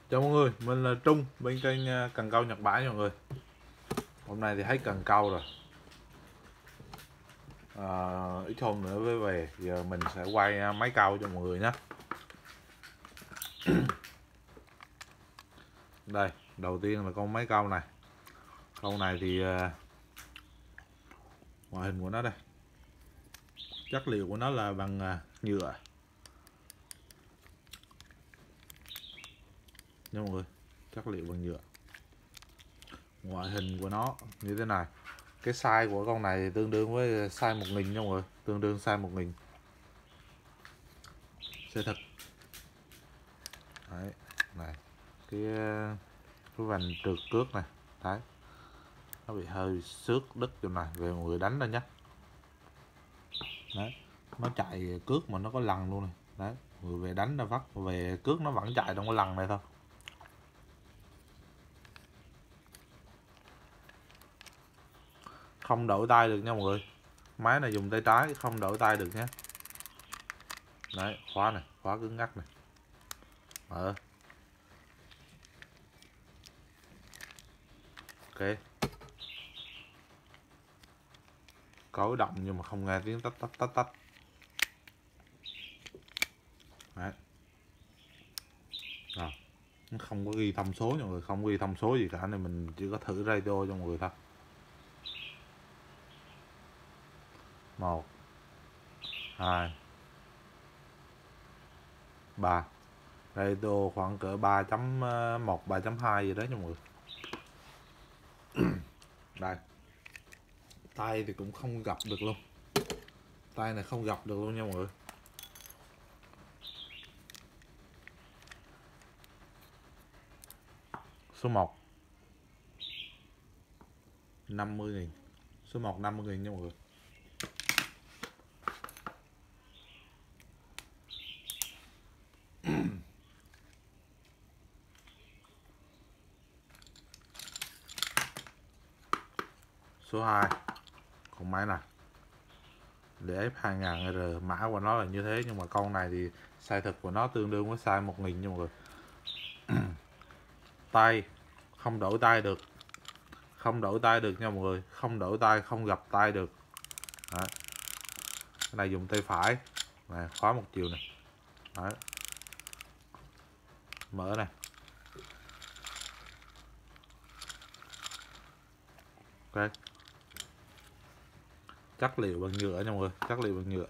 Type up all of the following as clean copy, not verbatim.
Chào mọi người, mình là Trung bên kênh cần câu Nhật Bãi nha mọi người. Hôm nay thì hết cần câu rồi, ít hôm nữa mới về. Giờ mình sẽ quay máy câu cho mọi người nhé. Đây, đầu tiên là con máy câu này. Câu này thì ngoại hình của nó đây, chất liệu của nó là bằng nhựa nha mọi người, chất liệu bằng nhựa. Ngoại hình của nó như thế này. Cái size của con này tương đương với size 1000 nha mọi người, tương đương size 1000. Size thật. Đấy, này, cái vành trượt cước này, đấy, nó bị hơi xước đứt chỗ này, về mọi người đánh ra nhé. Đấy, nó chạy cước mà nó có lần luôn này, đấy, người về đánh ra vắt, về cước nó vẫn chạy trong cái lần này thôi. Không đổi tay được nha mọi người, máy này dùng tay trái, không đổi tay được nhé. Đấy, khóa này, khóa cứng ngắc này, mở, ok, có động nhưng mà không nghe tiếng tách tách tách tách. Đấy, rồi, nó không có ghi thông số nha mọi người, không ghi thông số gì cả, nên mình chỉ có thử radio cho mọi người thôi. 1 2 3, radio khoảng cỡ 3.1 3.2 gì đó nha mọi người. Đây, tay thì cũng không gặp được luôn, tay này không gặp được luôn nha mọi người. Số 1 50.000, số 1 50.000 nha mọi người. Số 2, con máy này để F2000R, mã của nó là như thế, nhưng mà con này thì size thực của nó tương đương với size 1000 nha mọi người. Tay không đổi tay được, không đổi tay được nha mọi người, không đổi tay, không gặp tay được. Đấy, cái này dùng tay phải này, khóa một chiều này. Đấy, mở này, ok, chất liệu bằng nhựa nha mọi người, chất liệu bằng nhựa.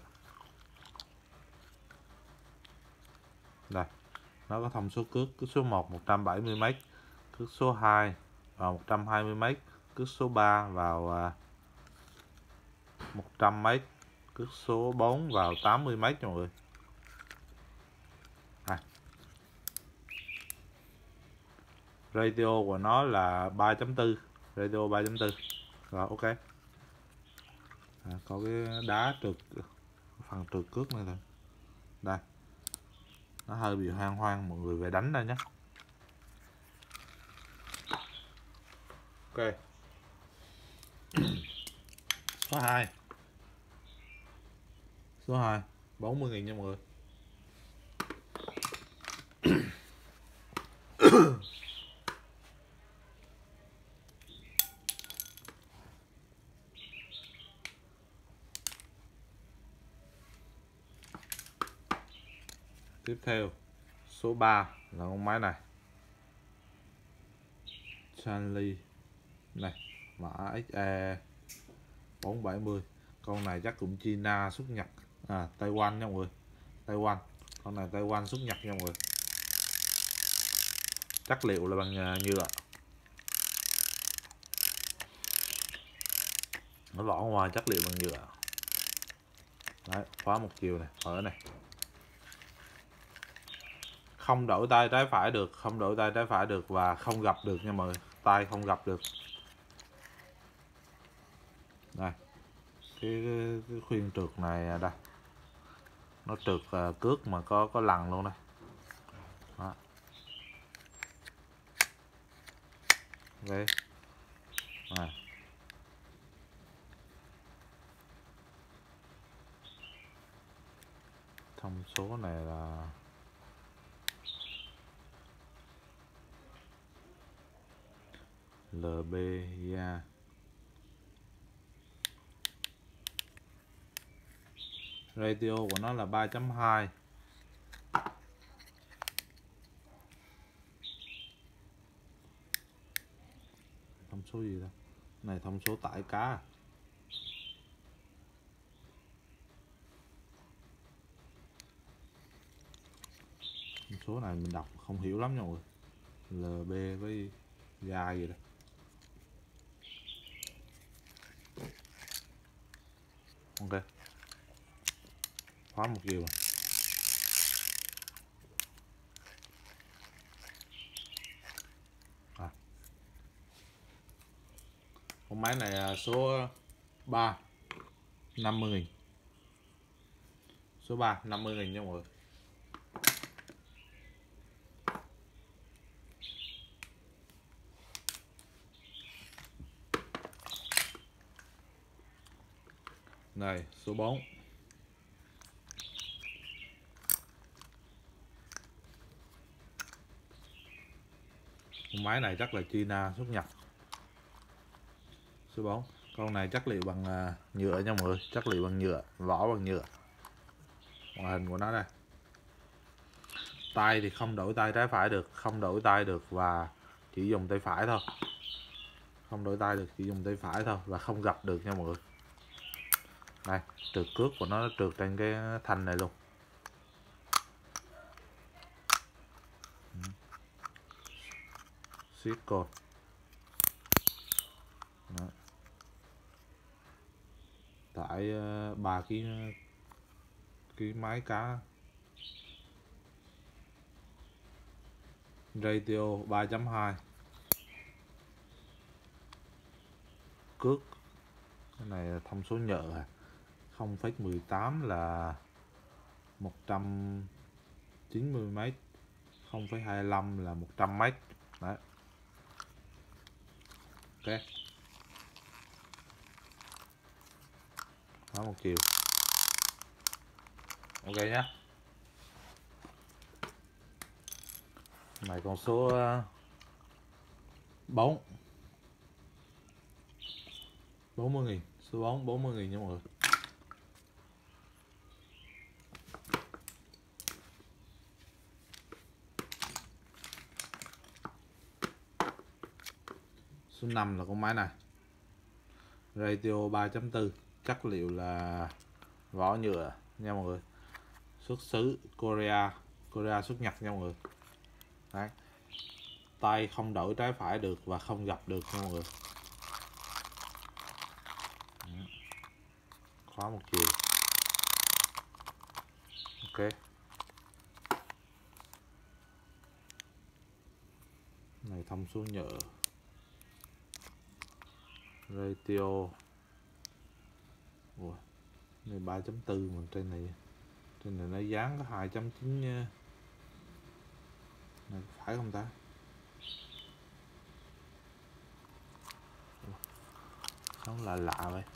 Đây, nó có thông số cước, cước số 1 170m, cước số 2 vào 120m, cước số 3 vào 100m, cước số 4 vào 80m nha mọi người. Radio của nó là 3.4, radio 3.4. Rồi, ok. Có cái đá trượt, phần trượt cước này thôi. Đây, nó hơi bị hoang hoang, mọi người về đánh ra nhé. Ok. Số 2, số 2 40.000 nha mọi người. Tiếp theo số 3 là con máy này, Stanley này, mã XE 470. Con này chắc cũng China xuất Nhật, Taiwan nha mọi người, Taiwan. Con này Taiwan xuất Nhật nha mọi người. Chất liệu là bằng nhựa, nó lõ ngoài chất liệu bằng nhựa. Đấy, khóa một chiều này, ở này, không đổi tay trái phải được, không đổi tay trái phải được, và không gặp được nha mọi người, tay không gặp được. Đây, cái khuyên trượt này đây, nó trượt cước mà có lần luôn đây. Đó. Ok. Này, thông số này là LB da. Ratio của nó là 3.2. Thông số gì đâu? Này thông số tải cá à? Thông số này mình đọc không hiểu lắm nha mọi người. LB với da gì đó. Ok. Khóa một chiều rồi. Con máy này là số 3 50.000. Số 3 50.000 nha mọi người. Này số 4. Con máy này chắc là China xuất nhập. Số 4. Con này chất liệu bằng nhựa nha mọi người, chất liệu bằng nhựa, vỏ bằng nhựa. Ngoại hình của nó đây. Tay thì không đổi tay trái phải được, không đổi tay được và chỉ dùng tay phải thôi. Không đổi tay được, chỉ dùng tay phải thôi và không gập được nha mọi người. Đây, trượt cước của nó trượt trên cái thanh này luôn. Siết cồn. Tải 3 cái máy cá. Ratio 3.2. Cước cái này là thông số nhợ à. 0,18 là 190 m, 0,25 là 100 m. Đấy. Ok. Đó, một chiều. Ok nhé. Này con số 4 40.000. Số 4 40.000 nha mọi người. Số 5 là con máy này. Ratio 3.4. Chất liệu là vỏ nhựa nha mọi người. Xuất xứ Korea xuất nhập nha mọi người. Đấy. Tay không đổi trái phải được và không gập được nha mọi người. Khóa một chiều. Ok. Này thông số nhựa. Ratio. Ủa, này 3.4 mà trên này nó dán có 2.9 nha. Này phải không ta? Nó lạ vậy.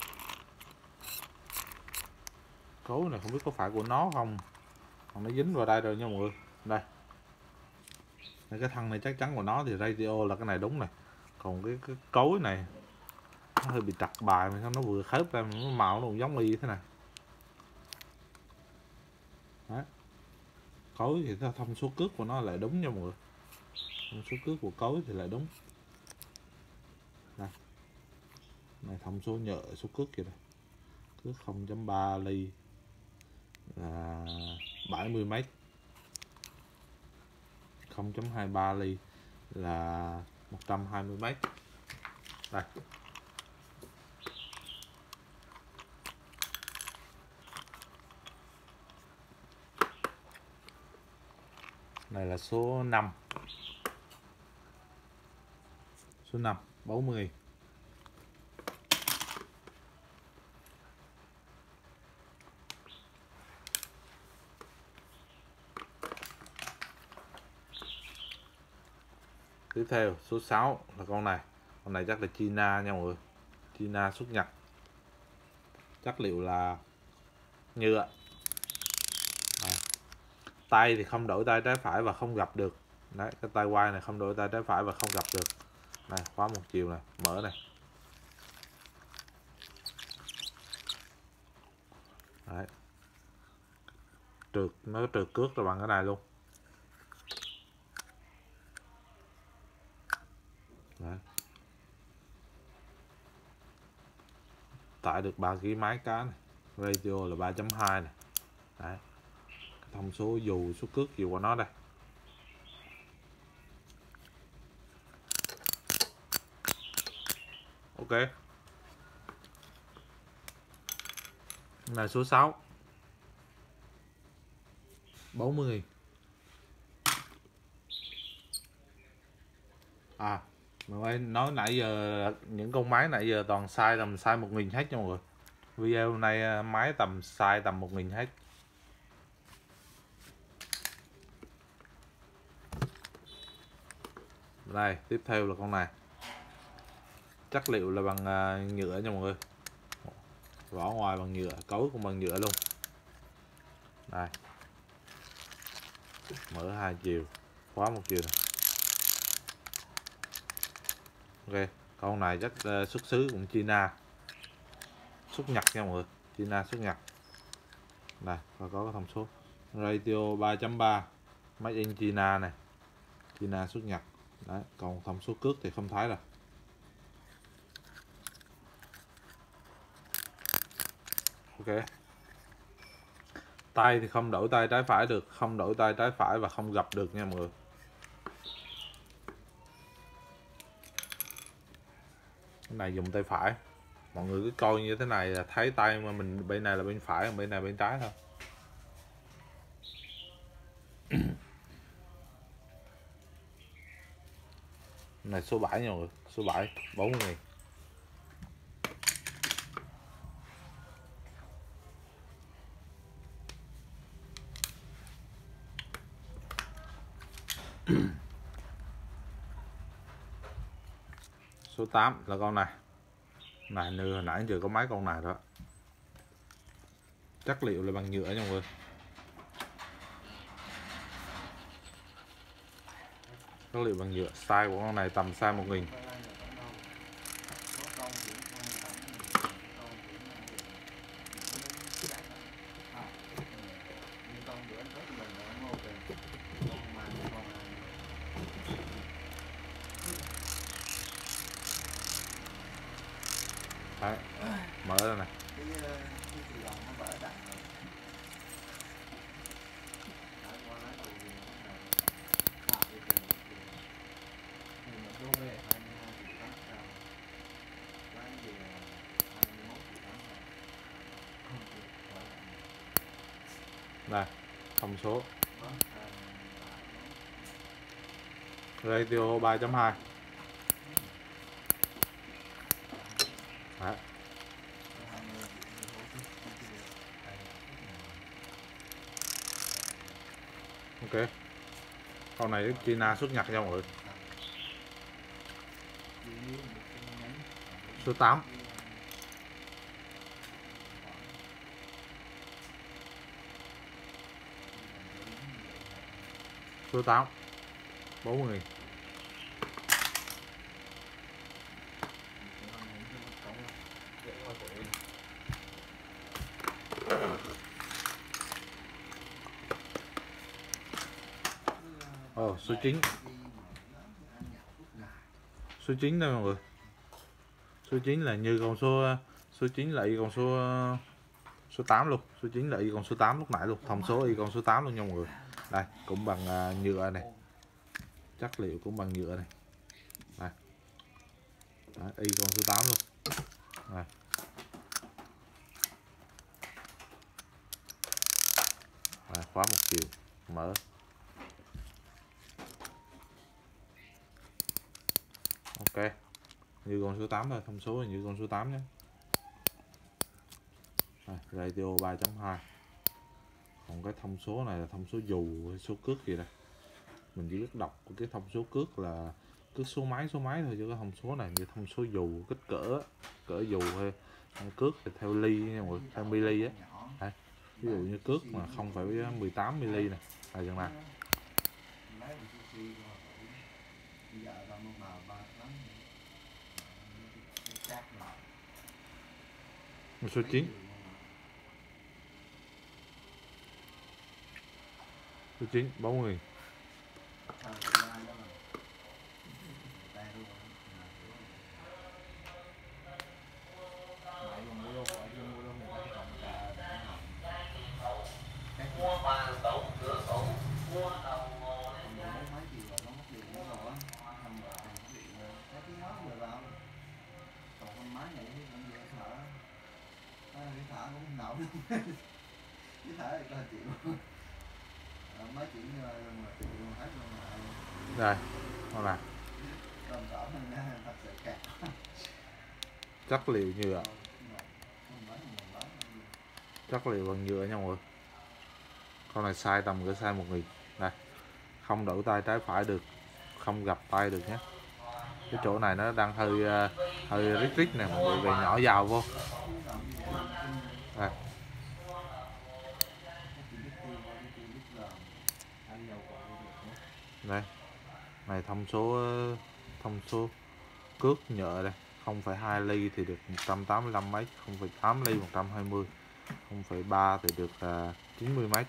Cấu này không biết có phải của nó không. Còn nó dính vào đây rồi nha mọi người. Đây. Cái thân này chắc chắn của nó thì ratio là cái này đúng này. Còn cái cối này nó hơi bị trật bài mà sao nó vừa khớp ra nó màu nó giống y thế này. Đấy. Cối thì thông số cước của nó lại đúng nha mọi người. Thông số cước của cối thì lại đúng. Đây. Này thông số nhựa số cước kìa đây. Cước 0.3 ly là 70 m. 0.23 ly là 120 m. Đây. Này là số 5. Số 5 40.000. Tiếp theo số 6 là con này. Con này chắc là China nha mọi người. China xuất nhập. Chất liệu là nhựa. Tay thì không đổi tay trái phải và không gập được. Đấy, cái tay quay này không đổi tay trái phải và không gập được. Đây, khóa một chiều này, mở này. Đấy. Trượt, nó trượt cước rồi bằng cái này luôn. Đấy. Tải được 3 kg máy cá này. Radio là 3.2 này. Đấy. Thông số dù, số cước gì của nó đây. Ok. Này số 6. 40.000. À, mình ơi, nói nãy giờ những con máy nãy giờ toàn size tầm size 1.000 hết nha mọi người. Video hôm nay máy tầm size tầm 1.000 hết. Đây, tiếp theo là con này. Chất liệu là bằng nhựa nha mọi người. Vỏ ngoài bằng nhựa, cấu cũng bằng nhựa luôn. Đây. Mở 2 chiều, khóa 1 chiều này. Ok, con này chắc xuất xứ cũng China. Xuất Nhật nha mọi người, China xuất Nhật. Đây, và có cái thông số. Radio 3.3 Made in China này. China xuất Nhật. Đấy, còn thông số cước thì không thấy rồi. Ok. Tay thì không đổi tay trái phải được, không đổi tay trái phải và không gập được nha mọi người. Cái này dùng tay phải. Mọi người cứ coi như thế này là thấy tay mà mình bên này là bên phải, bên này bên trái thôi. Này số 7 nha mọi người, số 7 40.000. Số 8 là con này. Này như hồi nãy giờ có mấy con này đó. Chất liệu là bằng nhựa nha mọi người. Chất liệu bằng nhựa, size của con này tầm size 1.000. Đấy, mở ra này. Đây, thông số. Radio 3.2. Đấy. Ok. Con này China xuất Nhật nha mọi người. Số 8. Số 8 40.000. Số 9. Số 9 đây mọi người. Số 9 là như con số 9 là y con số 8 luôn. Số 9 là y con số 8 lúc nãy luôn. Thông số y con số 8 luôn nha mọi người. Đây, cũng bằng nhựa này. Chất liệu cũng bằng nhựa này. Đây. Đấy, y con số 8 luôn. Đây. Đây, khóa một chiều, mở. Ok. Như con số 8 thôi, thông số là như con số 8 nhé. Radio 3.2. Còn cái thông số này là thông số dù hay số cước gì đây. Mình chỉ biết đọc cái thông số cước là cước số máy thôi, chứ cái thông số này như thông số dù kích cỡ dù hay cước thì theo ly nha mọi người, theo mili á. Đây, ví dụ như cước mà 0,18 mili này là chừng này. Số 9. Số 9 40.000. Đây, con này chất liệu nhựa, chất liệu bằng nhựa nha mọi người. Con này size tầm cái size 1.000. Đây, không đổi tay trái phải được, không gập tay được nhé. Cái chỗ này nó đang hơi rít rít nè, mọi người về nhỏ vào vô. Đây. Đây, này thông số cước nhựa đây, 0,2 ly thì được 185 mấy, 0,8 ly 120, 0,3 thì được 90 mấy.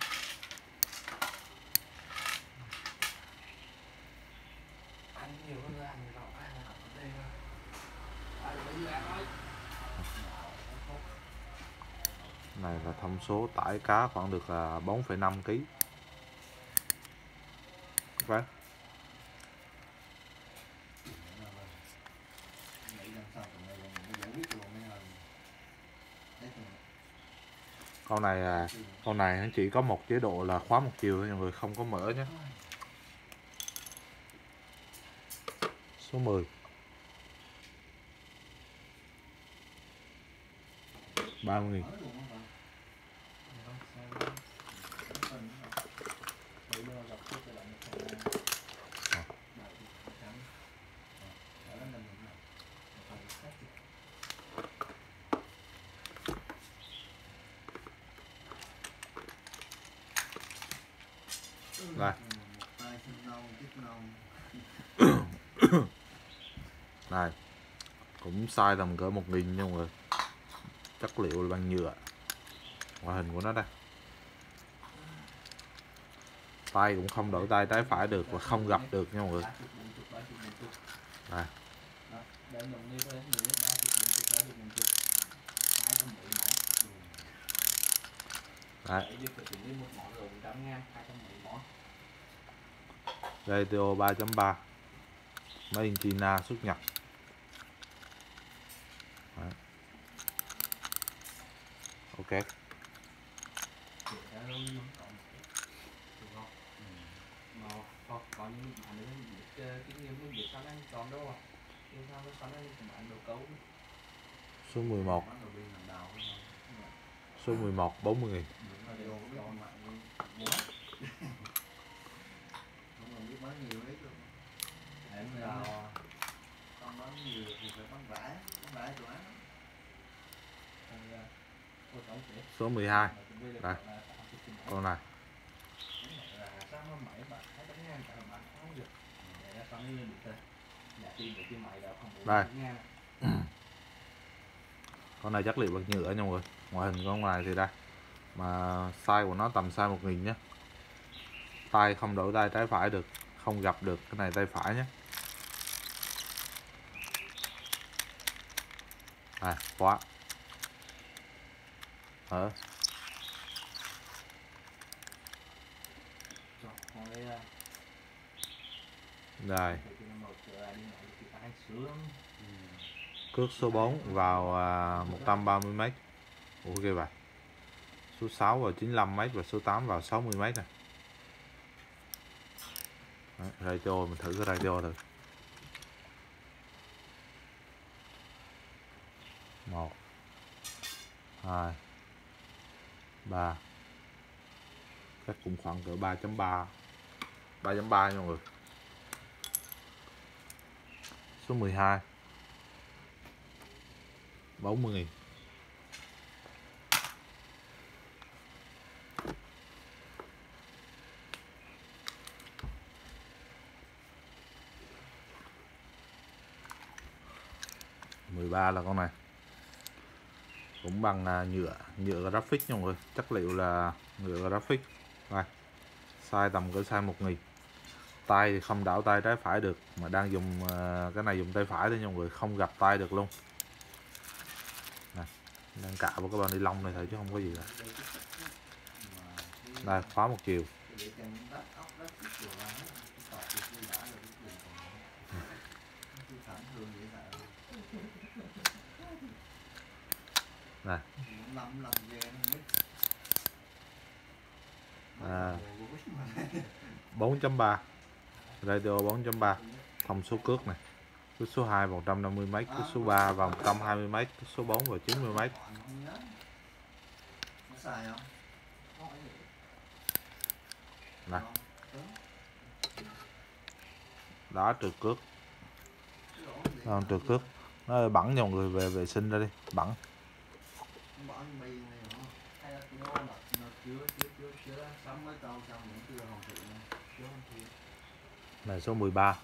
Này là thông số tải cá khoảng được 4,5 kg. Vâng. Con này chỉ có một chế độ là khóa một chiều thôi mọi người, không có mở nhé. Số 10. 30.000. Đây. Này cũng size tầm cỡ 1.000 nha mọi người. Chất liệu là bằng nhựa. Ngoại hình của nó đây. Tay cũng không đổi tay trái phải được và không gập được nha mọi người. Đây. Đấy. GTO 3.3 Made in China, xuất nhập. Đấy. Ok. Số 11. Số 11 40.000. Số 12. Đây. Con này. Đây. Con này chất liệu bằng nhựa nha mọi người. Ngoại hình con này thì đây. Mà size của nó tầm size 1.000 nhé. Tay không đổi tay trái phải được, không gập được, cái này tay phải nhé. Khóa. Đây. Cước số 4 vào 130m. Ok vậy. Số 6 vào 95m và số 8 vào 60m này. Radio mình thử cái radio thử. 1 2 3. Chắc cũng khoảng cỡ 3.3 3.3 nha mọi người. Số 12 40.000. Mười ba là con này. cũng bằng nhựa graphic nha mọi người, chất liệu là nhựa graphic. Đây, size tầm cỡ size 1000. Tay thì không đảo tay trái phải được, mà đang dùng cái này dùng tay phải thôi nha mọi người, không gập tay được luôn. Này, đang cạo vào cái bao ni lông này thôi chứ không có gì cả. Đây, khóa một chiều. Này. 4.3 radio 4.3, thông số cước này, cước số 2 150 m, cước số 3 vào 120 m, cước số 4 vào 90 m. Này. Đó, trượt cước. Trượt cước. Nó hơi bẩn nha mọi người, về vệ sinh ra đi, bẩn. Này số 13.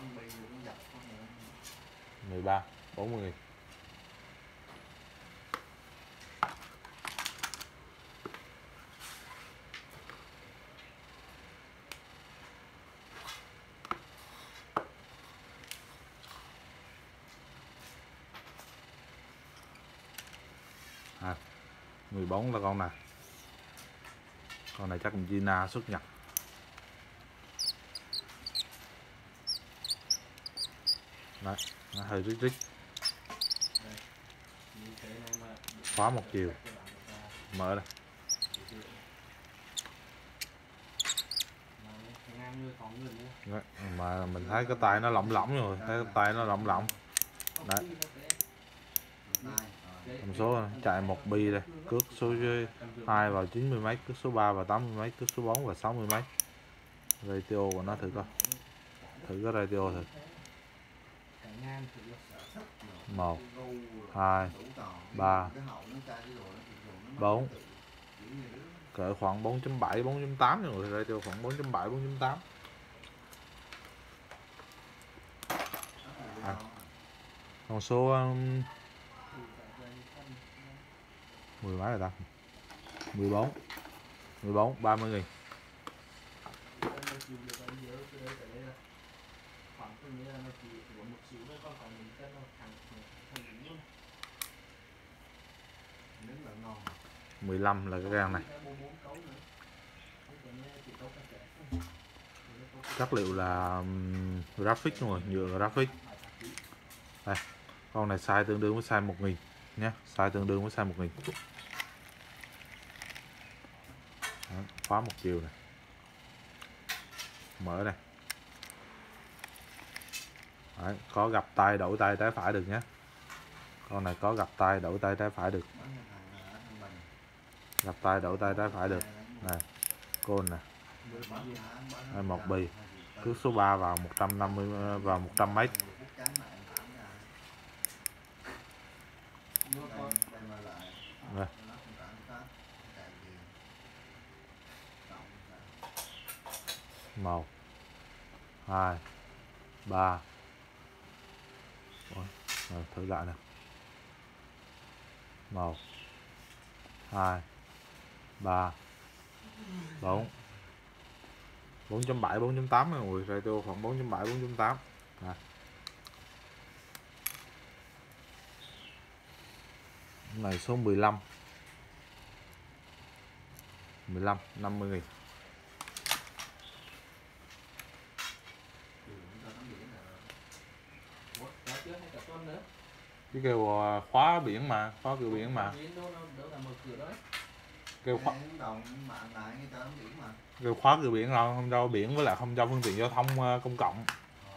13 40.000. À, 14 là con này. Con này chắc cũng China xuất nhập. Đấy, nó hơi rít rít. Khóa một chiều. Mở đây. Đấy, mà mình thấy cái tay nó lỏng lỏng rồi, thấy cái tay nó lỏng lỏng. Đấy. Thông số chạy một bi đây, cước số 2 vào 90 m, cước số 3 vào 80 m, cước số 4 vào 60 m. Radio của nó thử coi. Thử cái radio thử. 1 2 3 4, cỡ khoảng 4.7 4.8 rồi, radio khoảng 4.7 4.8. Con số 10 mấy rồi ta, 14 30.000. Mười 15 là cái gan này, chất liệu là graphic rồi, nhựa graphic. Đây, con này size tương đương với size 1000 nhé, size tương đương với size 1000. Đó, khóa một chiều này, mở đây. Đấy, có gập tay đổi tay trái phải được nhé, con này có gập tay đổi tay trái phải được, gập tay đổi tay trái phải được. Này, côn nè, một bì, cước số 3 vào 150 vào 100 m. Đây. Một 2 3. Rồi, thử lại nè. 1 2 3 4. 4.7 4.8 mọi người, radio khoảng 4.7 4.8. Này số 15 50.000. Cái kêu khóa biển mà, khóa cửa biển mà. Kêu khóa, kêu khóa cửa biển rồi, không cho biển với lại không cho phương tiện giao thông công cộng.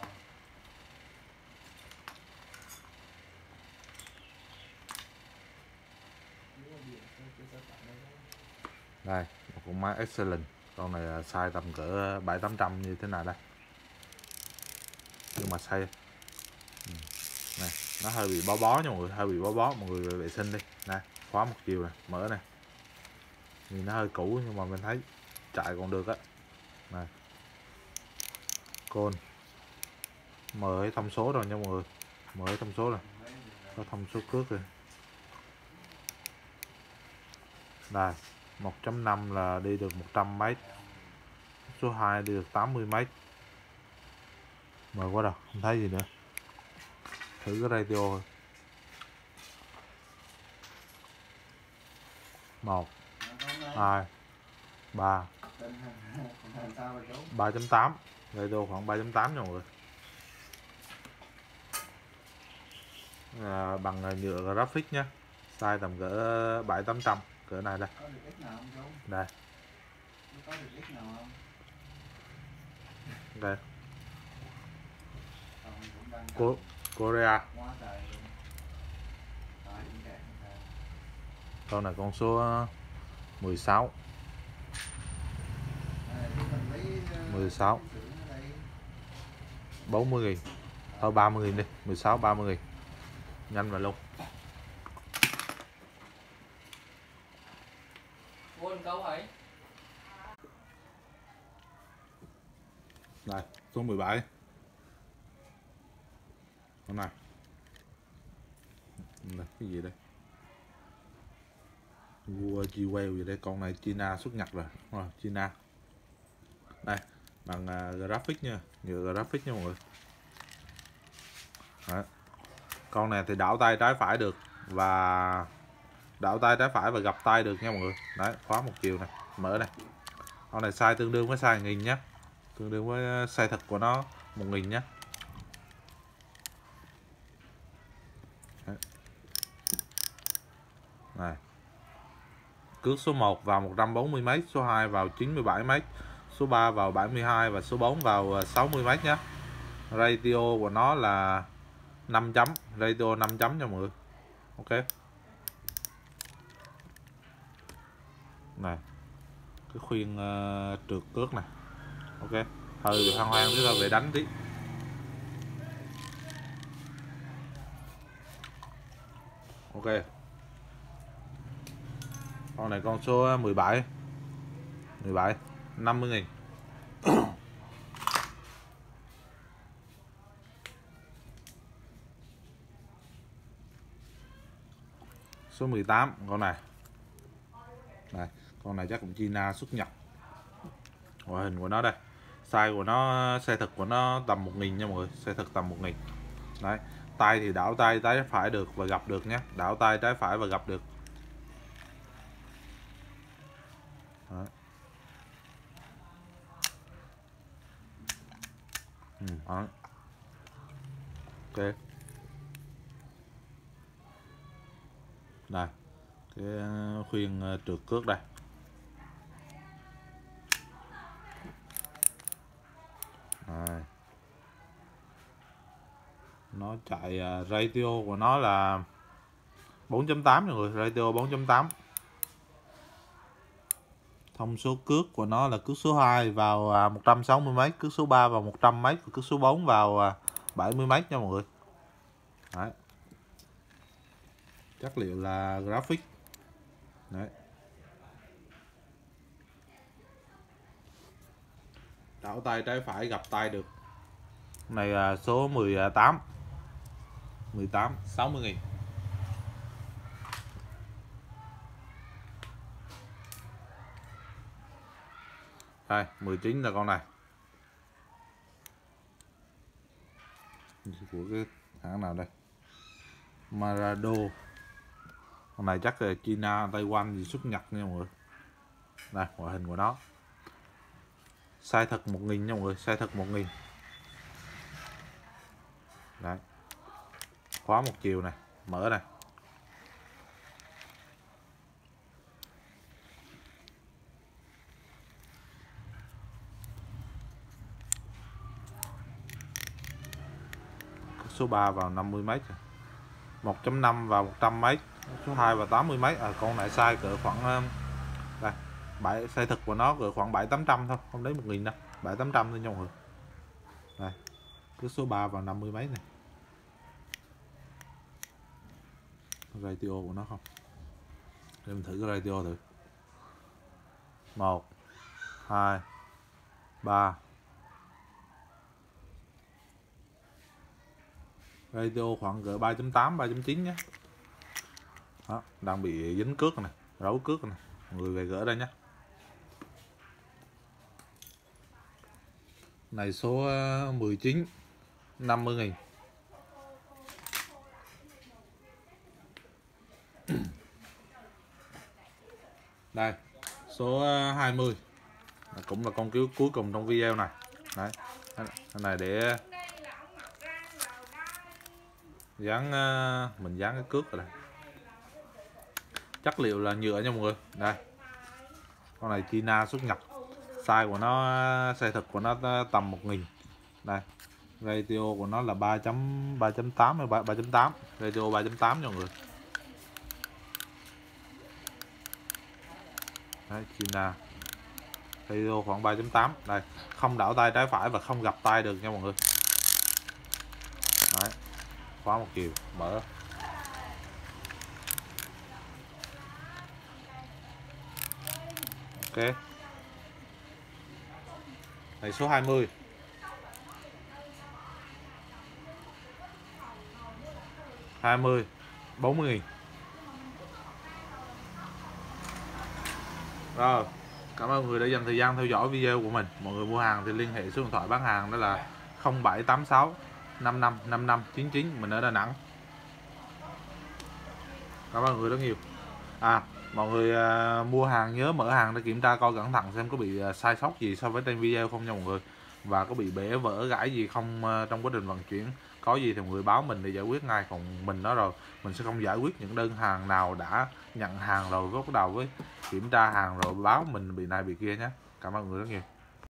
Đây, một con máy Excellent, con này là size tầm cỡ 700-800 như thế nào đây. Nhưng mà size này nó hơi bị bó bó nha mọi người, hơi bị bó bó, mọi người về vệ sinh đi. Này, khóa một chiều này, mở này. Nhìn nó hơi cũ nhưng mà mình thấy chạy còn được á. Này, côn, mở cái thông số rồi nha mọi người, mở cái thông số này, có thông số cước rồi. Đây, 1.5 là đi được 100 m, số 2 đi được 80 m. Mờ quá đâu, không thấy gì nữa. Thử cái radio thôi. 1 2 3 3.8, radio khoảng 3.8 nha mọi người. Bằng nhựa graphic nhé, size tầm cỡ 700-800, cỡ này đây. Đây. Đây. Korea. Con này con số 16. 16 40.000, thôi 30.000 đi, 16 30.000, nhanh mà luôn. Đây, số 17. Con này. Đây, cái gì đây? Vua G-Well gì đây, con này China xuất nhật rồi. China. Đây, bằng graphic nha, nhựa graphic nha mọi người. Đấy. Con này thì đảo tay trái phải được, và đảo tay trái phải và gập tay được nha mọi người. Đấy, khóa một chiều này, mở này. Con này size tương đương với size 1000 nhé, tương đương với size thật của nó 1000 nhé. Đấy. Này. Cước số 1 vào 140 m, số 2 vào 97 m, số 3 vào 72 và số 4 vào 60 m nhé. Radio của nó là 5 chấm, radio 5 chấm nha mọi người. Ok. Này, cái khuyên trượt cước này. Ok, hơi hoang hoang chúng ta về đánh tí. Ok. Con này con số 17. 17 50.000. Số 18 con này. Đây, con này chắc cũng China xuất nhật. Ngoại hình của nó đây. Size của nó, size thực của nó tầm 1000 nha mọi người, size thực tầm 1000. Đấy, tay thì đảo tay trái phải được và gập được nhé, đảo tay trái phải và gập được. Đấy. Đó. Ok. Đây, cái khuyên trượt cước đây. Đây. Nó chạy radio của nó là 4.8 mọi người, radio 4.8. Thông số cước của nó là cước số 2 vào 160 m, cước số 3 vào 100 m và cước số 4 vào 70 m nha mọi người. Đấy. Chất liệu là graphic. Đấy. Đảo tay trái phải gập tay được. Này là số 18. 18 60.000. Đây, 19 là con này. Của cái hãng nào đây? Marado. Con này chắc là China, Taiwan gì xuất nhật nha mọi người. Đây, ngoại hình của nó. Size thật 1000 nha mọi người, size thật 1000. Đấy. Khóa một chiều này, mở này. Số 3 vào 50 m, 1.5 vào 100 m, số 2 vào 80 m. Con này size cỡ khoảng đây, size thực của nó cỡ khoảng 700-800 thôi, không đến 1000 đâu, 700-800 thôi nha mọi người. Đây, cứ số 3 vào 50 m này. Radio của nó không? Để mình thử cái radio thử. 1 2 3. Radio khoảng cỡ 3.8 3.9 nhé. Đó, đang bị dính cước này, rấu cước này. mọi người về gỡ đây nhé. Này số 19 50.000. Đây số 20 cũng là con cuối cùng trong video này. Đấy, cái này để dán, mình dán cái cước rồi đây. Chất liệu là nhựa nha mọi người. Đây, con này China xuất nhập, size của nó, size thực của nó tầm 1.000. Đây, ratio của nó là 3.8 hay 3.8, ratio 3.8 nha mọi người. Đấy, China ratio khoảng 3.8. Đây, không đảo tay trái phải và không gặp tay được nha mọi người. Đấy, khóa một chiều, mở. Ok. Này số 20. Hai mươi 40.000. Rồi, cảm ơn mọi người đã dành thời gian theo dõi video của mình. Mọi người mua hàng thì liên hệ số điện thoại bán hàng đó là 0786 55 55 99, mình ở Đà Nẵng. Cảm ơn mọi người rất nhiều. Mọi người mua hàng nhớ mở hàng để kiểm tra coi cẩn thận xem có bị sai sót gì so với trên video không nha mọi người, và có bị bể vỡ gãy gì không trong quá trình vận chuyển. Có gì thì mọi người báo mình để giải quyết ngay, còn mình nói rồi mình sẽ không giải quyết những đơn hàng nào đã nhận hàng rồi bắt đầu với kiểm tra hàng rồi báo mình bị này bị kia nhé. Cảm ơn mọi người rất nhiều.